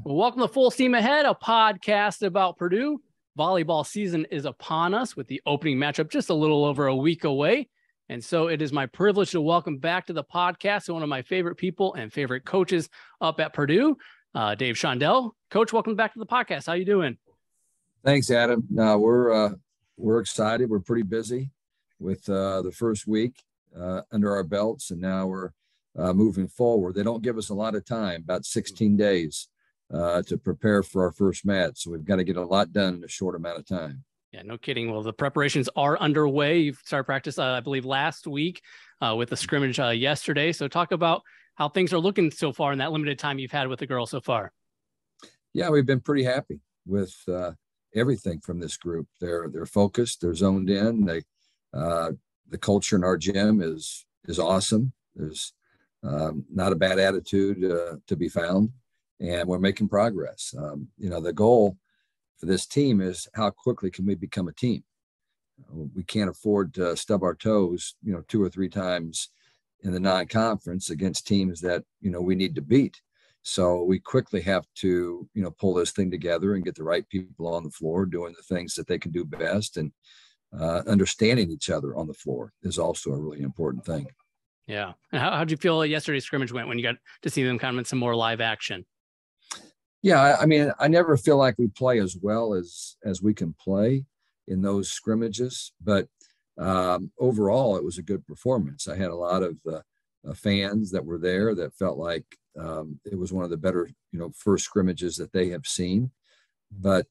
Well, welcome to Full Steam Ahead, a podcast about Purdue. Volleyball season is upon us with the opening matchup just a little over a week away. And so it is my privilege to welcome back to the podcast one of my favorite people and favorite coaches up at Purdue, Dave Shondell. Coach, welcome back to the podcast. How you doing? Thanks, Adam. No, we're excited. We're pretty busy with the first week under our belts, and now we're moving forward. They don't give us a lot of time, about 16 days. To prepare for our first match. So we've got to get a lot done in a short amount of time. Yeah, no kidding. Well, the preparations are underway. You've started practice, I believe, last week with the scrimmage yesterday. So talk about how things are looking so far in that limited time you've had with the girls so far. Yeah, we've been pretty happy with everything from this group. They're focused. They're zoned in. The culture in our gym is awesome. There's not a bad attitude to be found. And we're making progress. The goal for this team is how quickly can we become a team? We can't afford to stub our toes, 2 or 3 times in the non-conference against teams that, we need to beat. So we quickly have to, pull this thing together and get the right people on the floor doing the things that they can do best. And understanding each other on the floor is also a really important thing. Yeah. And how'd you feel yesterday's scrimmage went when you got to see them kind of in some more live action? Yeah, I mean, I never feel like we play as well as we can play in those scrimmages, but overall, it was a good performance. I had a lot of fans that were there that felt like it was one of the better, first scrimmages that they have seen. But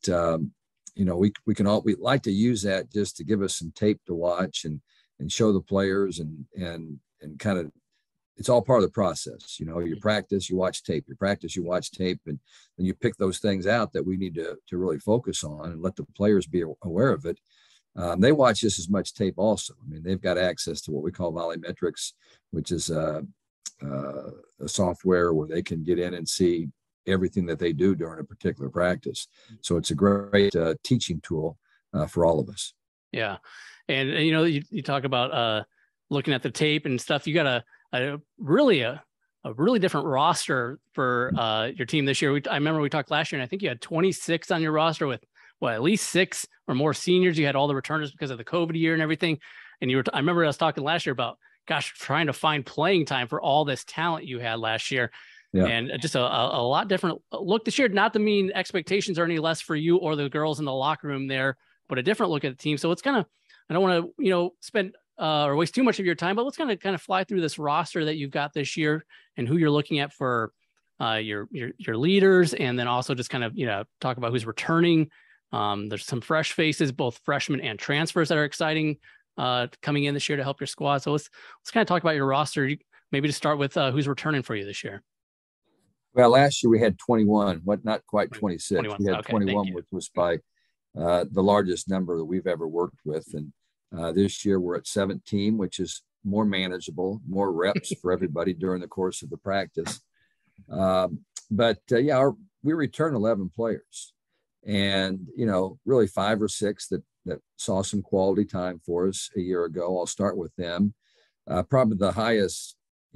we like to use that just to give us some tape to watch and show the players and kind of. It's all part of the process. You practice, you watch tape, and then you pick those things out that we need to really focus on and let the players be aware of it. They watch just as much tape also. I mean, they've got access to what we call VolleyMetrics, which is a software where they can get in and see everything that they do during a particular practice. So it's a great teaching tool for all of us. Yeah. And you talk about looking at the tape and stuff. You got a really different roster for your team this year. I remember we talked last year, and I think you had 26 on your roster with at least 6 or more seniors. You had all the returners because of the COVID year and everything. And I remember us talking last year about, trying to find playing time for all this talent you had last year. Yeah. And just a lot different look this year, not to mean expectations are any less for you or the girls in the locker room there, but a different look at the team. So it's I don't want to, spend or waste too much of your time, but let's kind of fly through this roster that you've got this year and who you're looking at for your leaders. And then also just kind of, talk about who's returning. There's some fresh faces, both freshmen and transfers that are exciting coming in this year to help your squad. So let's kind of talk about your roster. Maybe to start with who's returning for you this year. Well, last year we had 21, not quite 26. 21. We had Okay, 21, which was by the largest number that we've ever worked with. And this year we're at 17, which is more manageable, more reps for everybody during the course of the practice. We return 11 players, and really 5 or 6 that saw some quality time for us a year ago. I'll start with them. Probably the highest,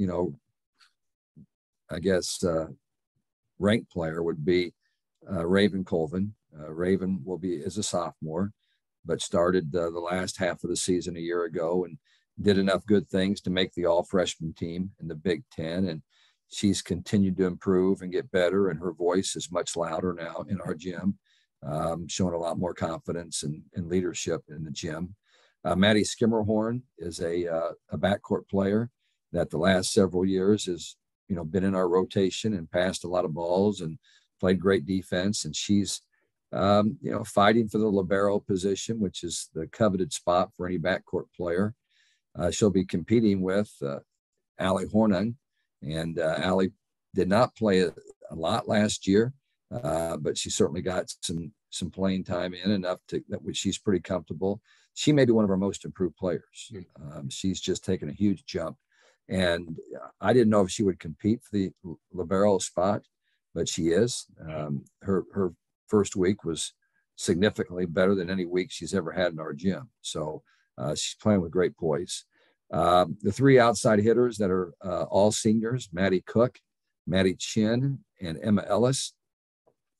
ranked player would be Raven Colvin. Raven is a sophomore, but started the last half of the season a year ago and did enough good things to make the all-freshman team in the Big Ten. And she's continued to improve and get better, and her voice is much louder now in our gym, showing a lot more confidence and leadership in the gym. Maddie Skimmerhorn is a backcourt player that the last several years has been in our rotation and passed a lot of balls and played great defense. And she's fighting for the libero position, which is the coveted spot for any backcourt player. She'll be competing with Allie Hornung, and Allie did not play a lot last year, but she certainly got some playing time in enough that she's pretty comfortable. She may be one of our most improved players. She's just taken a huge jump, and I didn't know if she would compete for the libero spot, but she is. Her first week was significantly better than any week she's ever had in our gym. So she's playing with great poise. The 3 outside hitters that are all seniors, Maddie Cook, Maddie Chin, and Emma Ellis.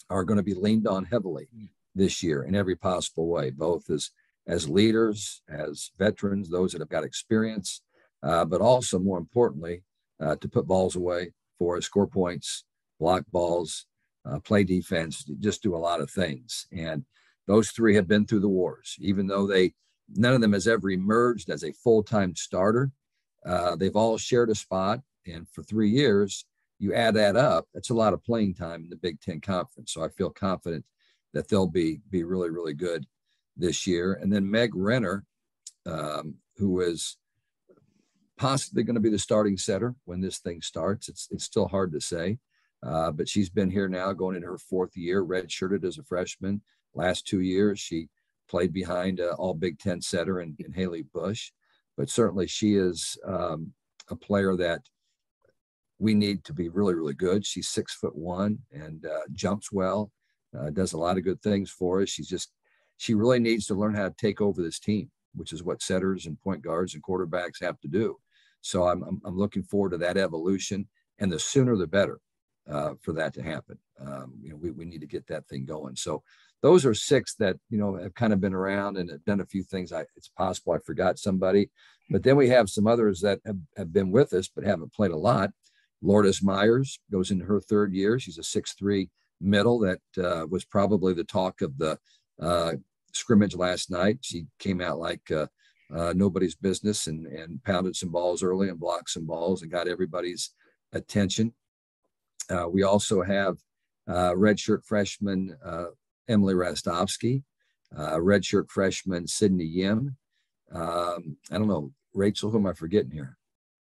are going to be leaned on heavily this year in every possible way, both as leaders, as veterans, those that have got experience, but also more importantly, to put balls away for us, score points, block balls, play defense, just do a lot of things. And those three have been through the wars, even though none of them has ever emerged as a full-time starter. They've all shared a spot. And for 3 years, you add that up, that's a lot of playing time in the Big Ten Conference. So I feel confident that they'll be really, really good this year. And then Meg Renner, who is possibly going to be the starting setter when this thing starts. It's still hard to say, but she's been here now going into her 4th year, redshirted as a freshman. Last 2 years, she played behind all Big Ten setter in Haley Bush. But certainly she is a player that we need to be really, really good. She's 6'1" and jumps well, does a lot of good things for us. She really needs to learn how to take over this team, which is what setters and point guards and quarterbacks have to do. So I'm looking forward to that evolution, and the sooner the better for that to happen. We need to get that thing going. So those are 6 that, have kind of been around and have done a few things. It's possible I forgot somebody, but then we have some others that have been with us but haven't played a lot. Lourdes Myers goes into her 3rd year. She's a 6'3" middle that was probably the talk of the scrimmage last night. She came out like nobody's business and pounded some balls early and blocked some balls and got everybody's attention. We also have redshirt freshman Emily Rastovsky, redshirt freshman Sydney Yim. I don't know, Rachel, who am I forgetting here?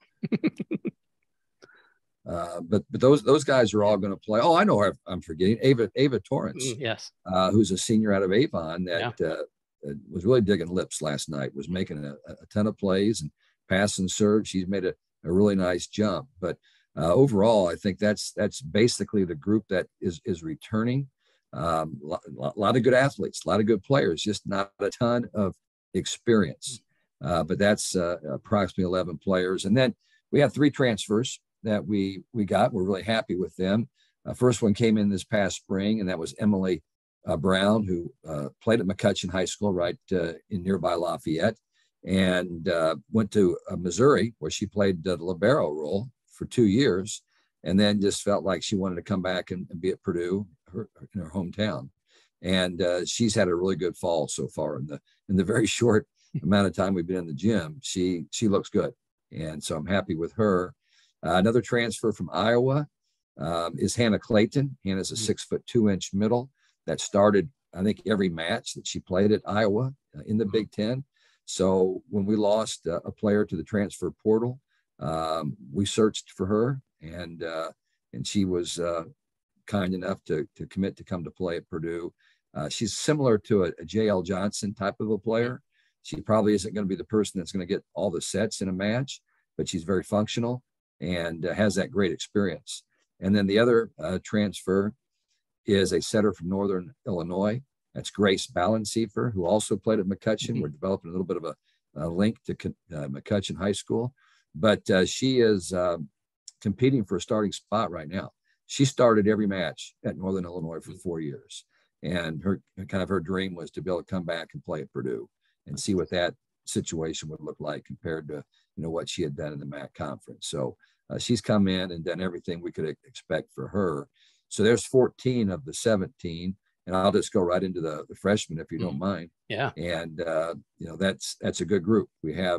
But those guys are all going to play. Oh, I know who I'm forgetting. Ava Torrance, yes, who's a senior out of Avon that was really digging lips last night, was making a ton of plays and pass and serve. She's made a really nice jump. But overall, I think that's basically the group that is returning. A lot of good athletes, a lot of good players, just not a ton of experience. But that's approximately 11 players. And then we have 3 transfers that we got. We're really happy with them. First one came in this past spring, and that was Emily Brown, who played at McCutcheon High School right in nearby Lafayette, and went to Missouri, where she played the libero role for 2 years, and then just felt like she wanted to come back and be at Purdue, in her hometown. And she's had a really good fall so far in the very short amount of time we've been in the gym. She looks good, and so I'm happy with her. Another transfer from Iowa is Hannah Clayton. Hannah's a 6'2" middle that started, I think, every match that she played at Iowa in the Big Ten. So when we lost a player to the transfer portal, we searched for her, and she was kind enough to commit to come to play at Purdue. She's similar to a J.L. Johnson type of a player. She probably isn't going to be the person that's going to get all the sets in a match, but she's very functional and has that great experience. And then the other transfer is a setter from Northern Illinois. That's Grace Balanciefer, who also played at McCutcheon. We're developing a little bit of a link to McCutcheon High School, but she is competing for a starting spot right now. She started every match at Northern Illinois for 4 years, and her dream was to be able to come back and play at Purdue and see what that situation would look like compared to what she had done in the MAC conference. So she's come in and done everything we could expect for her. So there's 14 of the 17, and I'll just go right into the freshmen if you don't mind. Yeah. And that's a good group. We have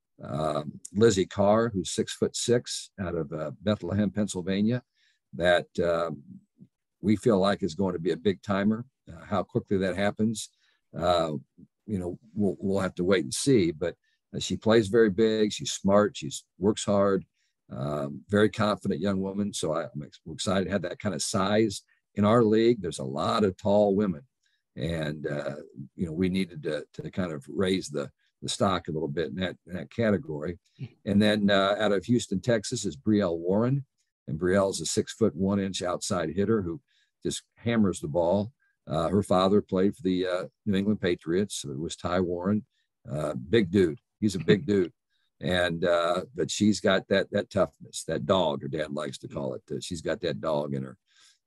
Lizzie Carr, who's 6'6" out of Bethlehem, Pennsylvania, that we feel like is going to be a big timer. How quickly that happens, we'll have to wait and see. But she plays very big. She's smart. She works hard. Very confident young woman. So I'm excited to have that kind of size in our league. There's a lot of tall women, and we needed to kind of raise the stock a little bit in that category. And then out of Houston, Texas, is Brielle Warren, and Brielle's a 6'1" outside hitter who just hammers the ball. Her father played for the New England Patriots. So it was Ty Warren, big dude. He's a big dude. And but she's got that toughness, that dog, her dad likes to call it. She's got that dog in her.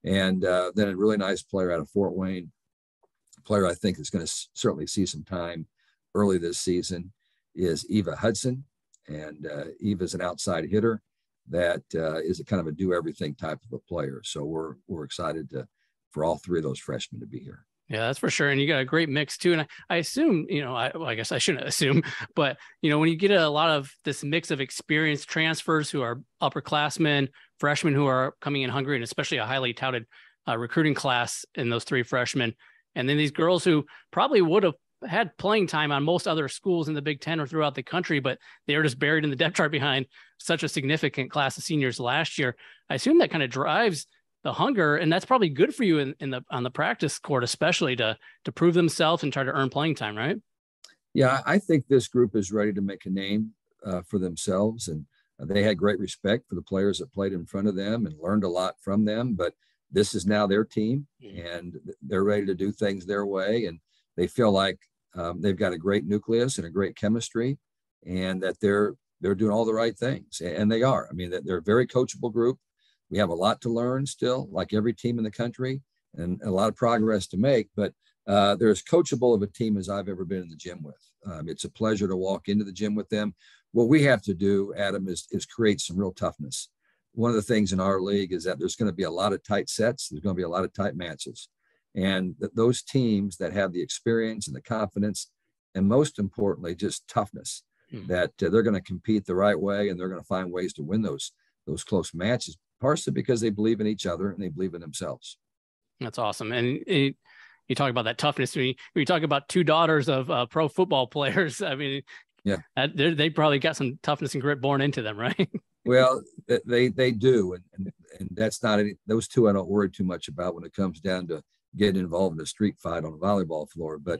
And then a really nice player out of Fort Wayne, player I think is going to certainly see some time early this season, is Eva Hudson. And Eva is an outside hitter that is a kind of a do everything type of a player. So we're excited for all three of those freshmen to be here. Yeah, that's for sure. And you got a great mix too. And I assume, I guess I shouldn't assume, but when you get a lot of this mix of experienced transfers who are upperclassmen, freshmen who are coming in hungry, and especially a highly touted recruiting class in those three freshmen, and then these girls who probably would have had playing time on most other schools in the Big Ten or throughout the country, but they are just buried in the depth chart behind such a significant class of seniors last year. I assume that kind of drives the hunger, and that's probably good for you on the practice court, especially to prove themselves and try to earn playing time, right? Yeah, I think this group is ready to make a name for themselves, and they had great respect for the players that played in front of them and learned a lot from them. But this is now their team, and they're ready to do things their way, and they feel like they've got a great nucleus and a great chemistry, and that they're doing all the right things, and they are. I mean, they're a very coachable group. We have a lot to learn still, like every team in the country, and a lot of progress to make, but they're as coachable of a team as I've ever been in the gym with. It's a pleasure to walk into the gym with them. What we have to do, Adam, is create some real toughness. One of the things in our league is that there's going to be a lot of tight sets. There's going to be a lot of tight matches. And those teams that have the experience and the confidence, and most importantly, just toughness, that they're going to compete the right way, and they're going to find ways to win those close matches, partially because they believe in each other and they believe in themselves. That's awesome. And you talk about that toughness. When you talk about two daughters of pro football players, I mean, yeah, they probably got some toughness and grit born into them, right? Well, they do, and that's not any. Those two I don't worry too much about when it comes down to getting involved in a street fight on a volleyball floor. But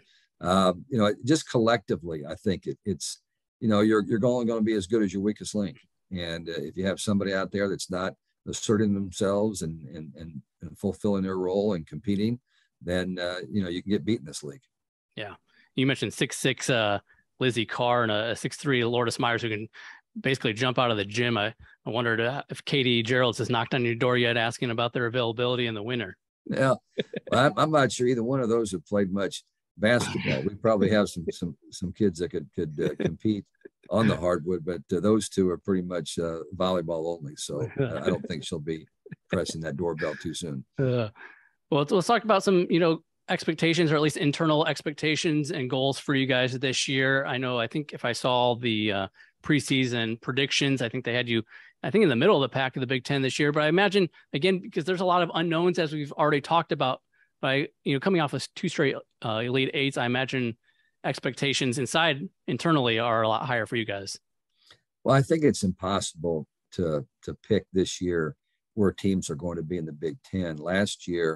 just collectively, I think it's you're only going to be as good as your weakest link. And if you have somebody out there that's not asserting themselves and fulfilling their role and competing, then you can get beat in this league. Yeah, you mentioned 6'6" Lizzie Carr and a 6'3" Lourdes Myers who can basically jump out of the gym. I wondered if Katie Gerald's has knocked on your door yet, asking about their availability in the winter. Yeah, well, I'm not sure either one of those have played much basketball. We probably have some kids that could compete on the hardwood, but those two are pretty much volleyball only. So I don't think she'll be pressing that doorbell too soon. Well, let's talk about some, expectations, or at least internal expectations and goals for you guys this year. I think if I saw the preseason predictions, I think they had you, in the middle of the pack of the Big Ten this year. But I imagine, again, because there's a lot of unknowns, as we've already talked about, by coming off of 2 straight Elite Eights, I imagine expectations internally are a lot higher for you guys. Well, I think it's impossible to pick this year where teams are going to be in the Big Ten. Last year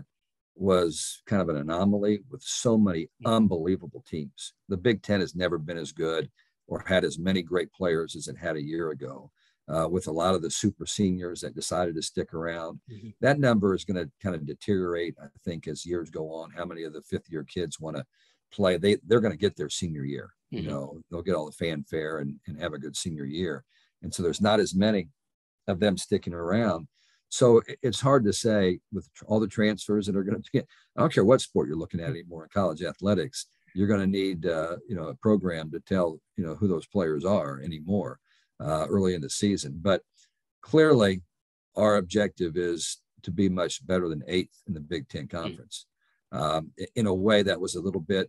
was kind of an anomaly with so many unbelievable teams. The Big Ten has never been as good or had as many great players as it had a year ago. With a lot of the super seniors that decided to stick around. That number is going to kind of deteriorate, I think, as years go on. How many of the fifth-year kids want to play? They're going to get their senior year. They'll get all the fanfare and have a good senior year. And so there's not as many of them sticking around. So it's hard to say with all the transfers that are going to get. I don't care what sport you're looking at anymore in college athletics. You're going to need a program to tell who those players are anymore. Early in the season, but clearly our objective is to be much better than 8th in the Big Ten Conference. In a way that was a little bit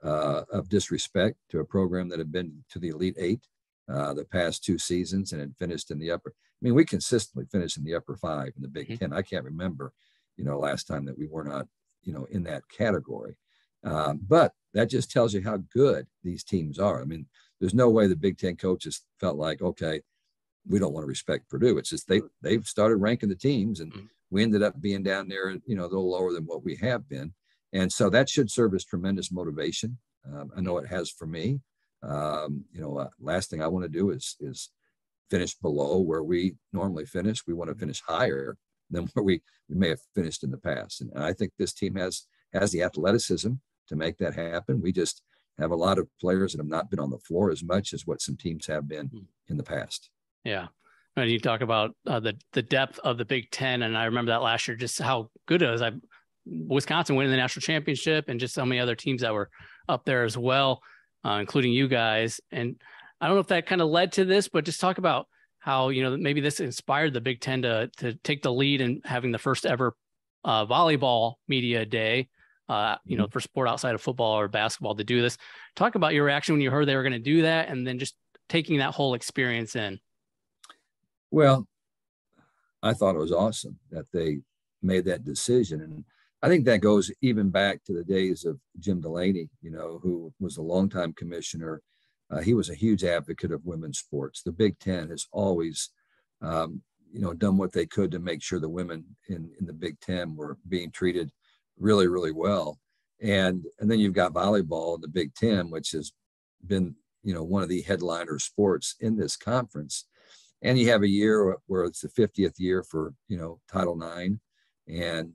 of disrespect to a program that had been to the Elite 8 the past 2 seasons and had finished in the upper. I mean, we consistently finished in the upper 5 in the Big Ten. I can't remember, last time that we were not, in that category. But that just tells you how good these teams are. I mean, there's no way the Big Ten coaches felt like, okay, we don't want to respect Purdue. It's just they've started ranking the teams, and we ended up being down there, a little lower than what we have been. And so that should serve as tremendous motivation. I know it has for me. Last thing I want to do is finish below where we normally finish. We want to finish higher than where we may have finished in the past. And I think this team has the athleticism to make that happen. We just have a lot of players that have not been on the floor as much as what some teams have been in the past. Yeah. When you talk about the depth of the Big Ten, and I remember that last year, just how good it was. Wisconsin winning the national championship, and just so many other teams that were up there as well, including you guys. And I don't know if that kind of led to this, but just talk about how, maybe this inspired the Big Ten to take the lead in having the first ever volleyball media day, for sport outside of football or basketball to do this. Talk about your reaction when you heard they were going to do that, and then just taking that whole experience in. Well, I thought it was awesome that they made that decision. And I think that goes even back to the days of Jim Delaney, who was a longtime commissioner. He was a huge advocate of women's sports. The Big Ten has always, done what they could to make sure the women in the Big Ten were being treated really, really well. And then you've got volleyball in the Big Ten, which has been, one of the headliner sports in this conference. And you have a year where it's the 50th year for, Title IX, and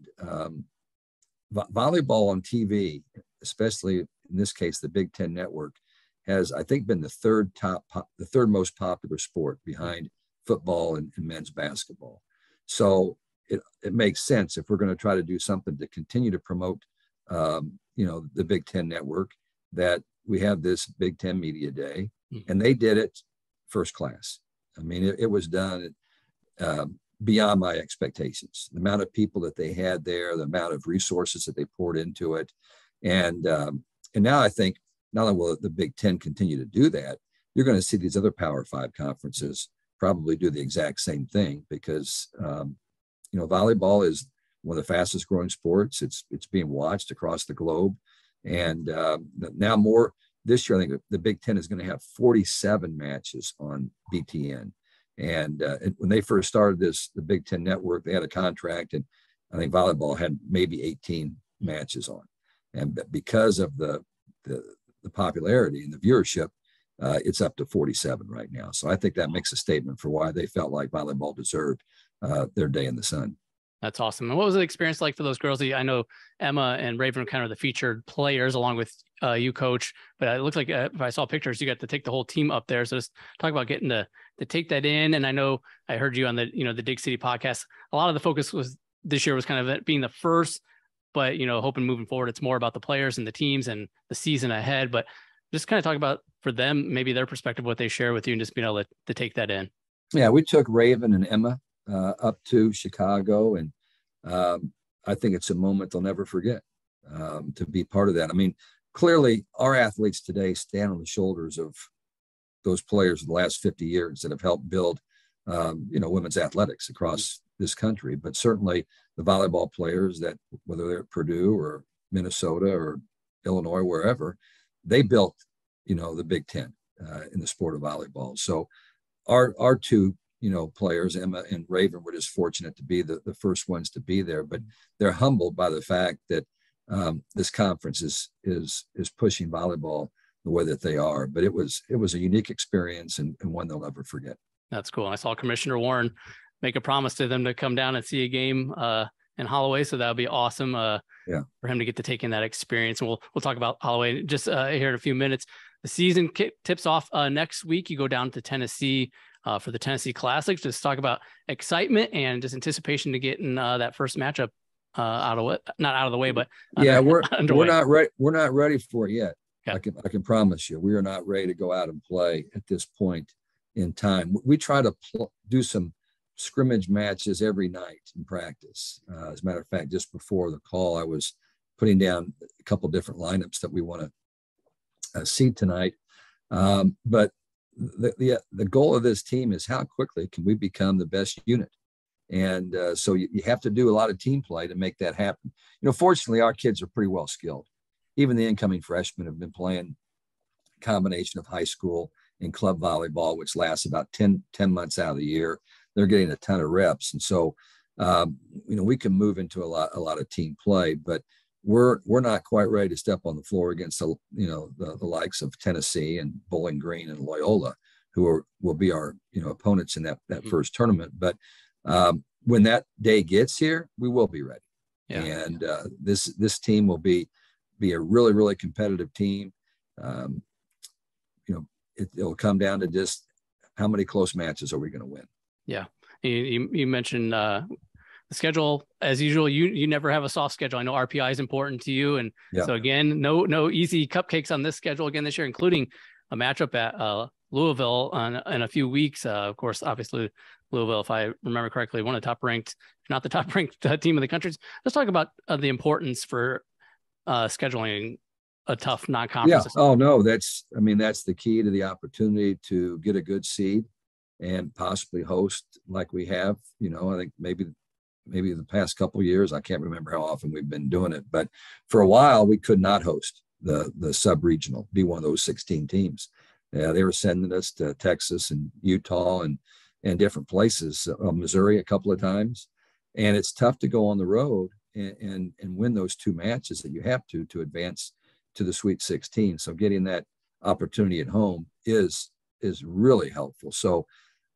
volleyball on TV, especially in this case, the Big Ten Network, has, I think, been the third most popular sport behind football and men's basketball. So it makes sense if we're going to try to do something to continue to promote, the Big Ten Network, that we have this Big Ten Media Day, and they did it first class. I mean, it was done beyond my expectations. The amount of people that they had there, the amount of resources that they poured into it, and now I think not only will the Big Ten continue to do that, you're going to see these other Power Five conferences probably do the exact same thing, because volleyball is one of the fastest growing sports. It's being watched across the globe, and now more. This year, I think the Big Ten is going to have 47 matches on BTN. And when they first started the Big Ten Network, they had a contract, and I think volleyball had maybe 18 matches on. And because of the popularity and the viewership, it's up to 47 right now. So I think that makes a statement for why they felt like volleyball deserved their day in the sun. That's awesome. And what was the experience like for those girls? I know Emma and Raven are kind of the featured players along with you, coach, but it looks like if I saw pictures, you got to take the whole team up there. So just talk about getting to take that in. And I know I heard you on the Dig City podcast. A lot of the focus this year was kind of being the first, but, hoping moving forward, it's more about the players and the teams and the season ahead. But just kind of talk about for them, maybe their perspective, what they share with you, and just being able to take that in. Yeah, we took Raven and Emma up to Chicago, and I think it's a moment they'll never forget, to be part of that. I mean, clearly our athletes today stand on the shoulders of those players of the last 50 years that have helped build, women's athletics across this country. But certainly the volleyball players that, whether they're at Purdue or Minnesota or Illinois, wherever, they built, the Big Ten in the sport of volleyball. So our two players, Emma and Raven, were just fortunate to be the first ones to be there, but they're humbled by the fact that this conference is pushing volleyball the way that they are. But it was a unique experience, and one they'll never forget. That's cool. I saw Commissioner Warren make a promise to them to come down and see a game in Holloway, so that would be awesome for him to get to take in that experience. And we'll talk about Holloway just here in a few minutes. The season tips off next week. You go down to Tennessee for the Tennessee Classic. Just talk about excitement and just anticipation to getting that first matchup not out of the way, but we're not ready. We're not ready for it yet. Okay. I can promise you, we are not ready to go out and play at this point in time. We try to do some scrimmage matches every night in practice. As a matter of fact, just before the call, I was putting down a couple different lineups that we want to see tonight. But the goal of this team is how quickly can we become the best unit. And so you have to do a lot of team play to make that happen. Fortunately, our kids are pretty well skilled. Even the incoming freshmen have been playing a combination of high school and club volleyball, which lasts about 10 months out of the year. They're getting a ton of reps. And so, we can move into a lot of team play, but we're not quite ready to step on the floor against the likes of Tennessee and Bowling Green and Loyola, who will be our opponents in that first tournament. But when that day gets here, we will be ready. Yeah. And this team will be a really, really competitive team. It'll come down to just how many close matches are we going to win. Yeah. You mentioned the schedule as usual. You never have a soft schedule. I know RPI is important to you, and Yeah. so again, no easy cupcakes on this schedule again this year, including a matchup at Louisville in a few weeks. Of course, obviously Louisville, if I remember correctly, one of the top ranked, if not the top ranked team in the country. Let's talk about the importance for scheduling a tough Yeah. non-conference. Oh no, that's the key to the opportunity to get a good seed and possibly host like we have. I think maybe the past couple of years, I can't remember how often we've been doing it, but for a while we could not host the sub-regional, be one of those 16 teams. Yeah, they were sending us to Texas and Utah and different places, Missouri a couple of times. And it's tough to go on the road and win those two matches that you have to advance to the Sweet 16. So getting that opportunity at home is really helpful. So,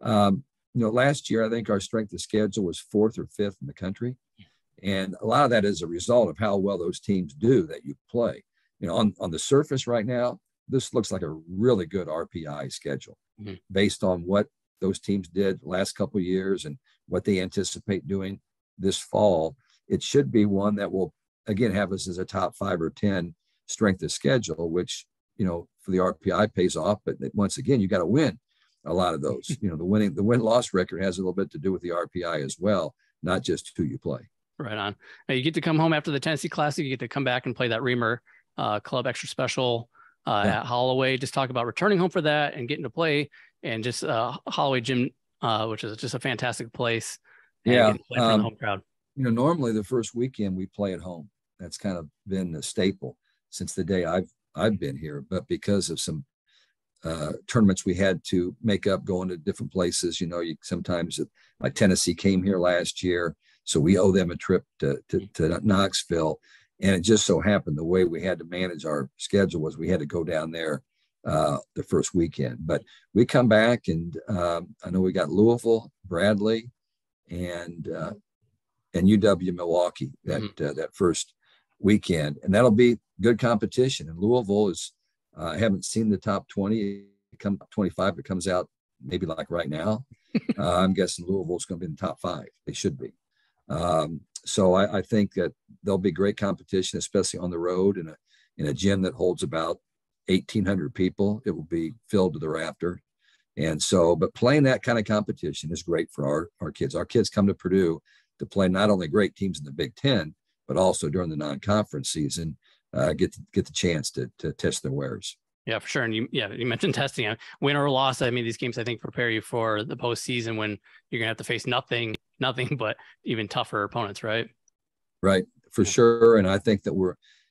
last year, I think our strength of schedule was fourth or fifth in the country. And a lot of that is a result of how well those teams do that you play. On the surface right now, this looks like a really good RPI schedule based on what those teams did the last couple of years and what they anticipate doing this fall. It should be one that will, again, have us as a top 5 or 10 strength of schedule, which, for the RPI pays off. But once again, you got to win a lot of those. The win-loss record has a little bit to do with the RPI as well, not just who you play. Right on. Now you get to come home after the Tennessee Classic. You get to come back and play that Reamer Club Extra Special at Holloway. Just talk about returning home for that and getting to play, and just Holloway Gym, which is just a fantastic place. And yeah, getting to play from the home crowd. Normally the first weekend we play at home. That's kind of been a staple since the day I've been here. But because of some tournaments we had to make up going to different places, sometimes like Tennessee came here last year, so we owe them a trip to Knoxville. And it just so happened the way we had to manage our schedule was we had to go down there the first weekend. But we come back, and I know we got Louisville, Bradley, and UW Milwaukee that first weekend, and that'll be good competition. And Louisville is I haven't seen the top 20, come 25. It comes out maybe like right now. I'm guessing Louisville's going to be in the top 5. They should be. So I think that there'll be great competition, especially on the road in a gym that holds about 1,800 people. It will be filled to the rafter. And so, but playing that kind of competition is great for our kids. Our kids come to Purdue to play not only great teams in the Big Ten, but also during the non-conference season, get the chance to test their wares. Yeah, for sure. And you mentioned testing. Win or loss, these games, I think, prepare you for the postseason when you're going to have to face nothing but even tougher opponents, right? Right, for sure. And I think that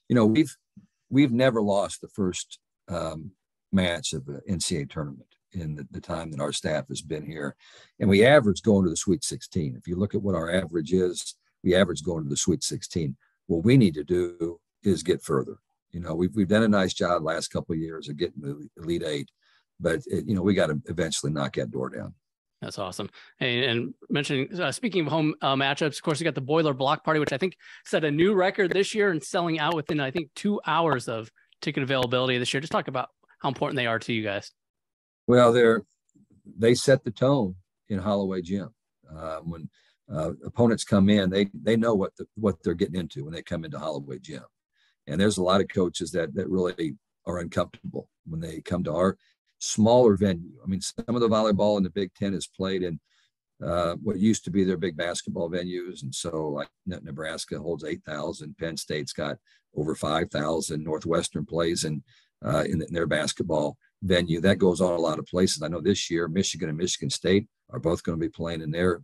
we've never lost the first match of the NCAA tournament in the time that our staff has been here. And we average going to the Sweet 16. If you look at what our average is, we average going to the Sweet 16. What we need to do is get further. We've done a nice job last couple of years of getting the Elite 8, but we got to eventually knock that door down. That's awesome. And mentioning, speaking of home matchups, of course, you got the Boiler Block Party, which I think set a new record this year and selling out within, I think, 2 hours of ticket availability this year. Just talk about how important they are to you guys. Well, they set the tone in Holloway Gym. When opponents come in, they know what they're getting into when they come into Holloway Gym. And there's a lot of coaches that really are uncomfortable when they come to our smaller venue. Some of the volleyball in the Big Ten is played in what used to be their big basketball venues. And so like Nebraska holds 8,000, Penn State's got over 5,000, Northwestern plays in their basketball venue. That goes on a lot of places. I know this year, Michigan and Michigan State are both going to be playing in their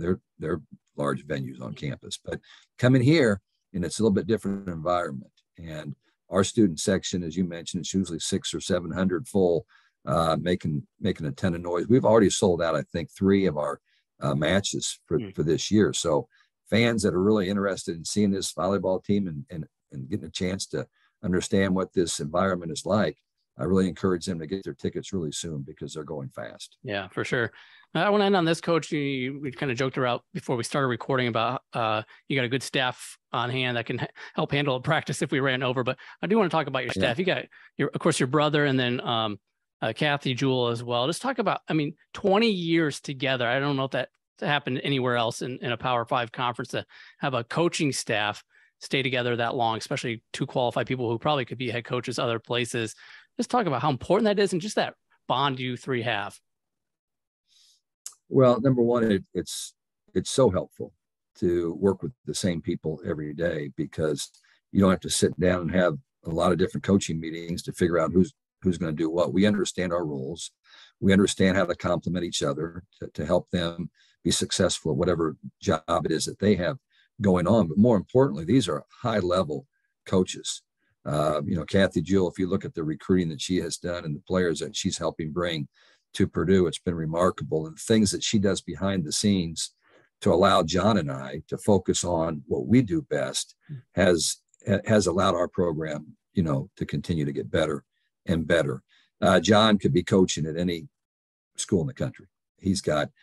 large venues on campus. But coming here, and it's a little bit different environment. And our student section, as you mentioned, is usually 600 or 700 full, making a ton of noise. We've already sold out, I think, 3 of our matches for this year. So fans that are really interested in seeing this volleyball team and getting a chance to understand what this environment is like, I really encourage them to get their tickets really soon because they're going fast. Yeah, for sure. I want to end on this, Coach. We kind of joked around before we started recording about you got a good staff on hand that can help handle a practice if we ran over. But I do want to talk about your staff. You got of course, your brother, and then Kathy Jewell as well. Just talk about, I mean, 20 years together. I don't know if that happened anywhere else in a Power 5 conference to have a coaching staff stay together that long, especially two qualified people who probably could be head coaches other places. Just talk about how important that is and just that bond you three have. Well, number one, it's so helpful to work with the same people every day, because you don't have to sit down and have a lot of different coaching meetings to figure out who's going to do what. We understand our roles. We understand how to complement each other to help them be successful at whatever job it is that they have going on. But more importantly, these are high-level coaches. Kathy Jewell, if you look at the recruiting that she has done and the players that she's helping bring to Purdue, it's been remarkable. And the things that she does behind the scenes to allow John and I to focus on what we do best has allowed our program, to continue to get better and better. John could be coaching at any school in the country. He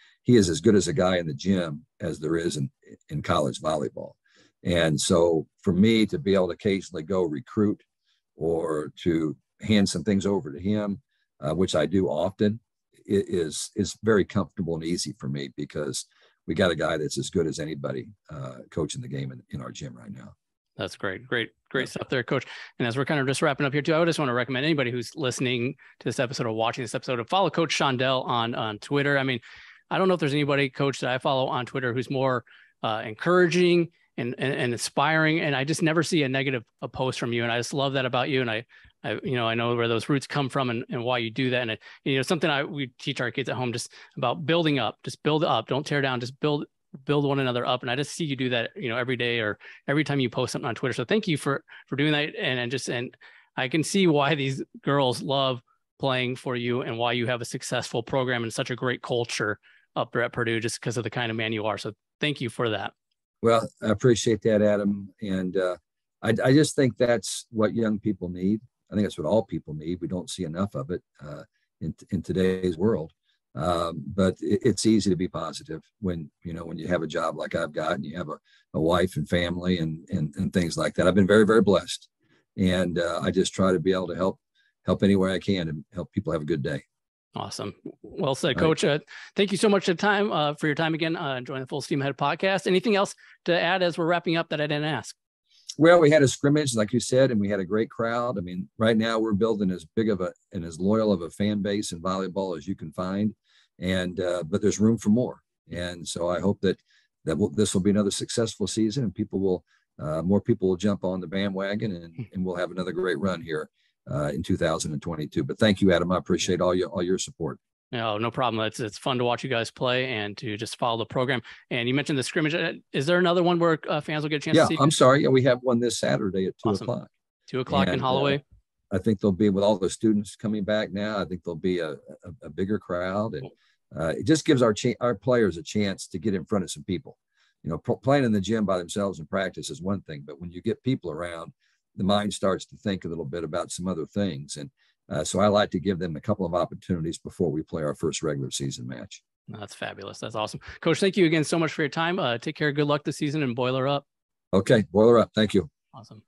is as good as a guy in the gym as there is in college volleyball. And so for me to be able to occasionally go recruit or to hand some things over to him, which I do often, is very comfortable and easy for me, because we got a guy that's as good as anybody coaching the game in our gym right now. That's great. Great stuff there, Coach. And as we're kind of just wrapping up here too, I would just want to recommend anybody who's listening to this episode or watching this episode to follow Coach Shondell on Twitter. I mean, I don't know if there's anybody, Coach, that I follow on Twitter who's more encouraging and inspiring. And I just never see a negative post from you. And I just love that about you. And I know where those roots come from and why you do that. And something we teach our kids at home, just about building up, just build up, don't tear down, just build one another up. And I just see you do that, every day or every time you post something on Twitter. So thank you for doing that. And I can see why these girls love playing for you and why you have a successful program and such a great culture up there at Purdue, just because of the kind of man you are. So thank you for that. Well, I appreciate that, Adam. And I just think that's what young people need. I think that's what all people need. We don't see enough of it in today's world. But it's easy to be positive when you have a job like I've got, and you have a wife and family and things like that. I've been very, very blessed. And I just try to be able to help any way I can and help people have a good day. Awesome. Well said, Coach. Thank you so much for your time again, joining the Full Steam Ahead podcast. Anything else to add as we're wrapping up that I didn't ask? Well, we had a scrimmage, like you said, and we had a great crowd. I mean, right now we're building as big of and as loyal of a fan base in volleyball as you can find. And, but there's room for more. And so I hope that this will be another successful season, and more people will jump on the bandwagon, and we'll have another great run here in 2022. But thank you, Adam. I appreciate all your support. No problem. It's fun to watch you guys play and to just follow the program. And you mentioned the scrimmage. Is there another one where fans will get a chance to see? Yeah, I'm sorry. Yeah, we have one this Saturday at 2 o'clock. 2 o'clock in Holloway. I think there'll be, with all the students coming back now, I think there'll be a bigger crowd. And it just gives our players a chance to get in front of some people. Playing in the gym by themselves in practice is one thing, but when you get people around, the mind starts to think a little bit about some other things. And so I like to give them a couple of opportunities before we play our first regular season match. That's fabulous. That's awesome. Coach, thank you again so much for your time. Take care. Good luck this season, and boiler up. Okay. Boiler up. Thank you. Awesome.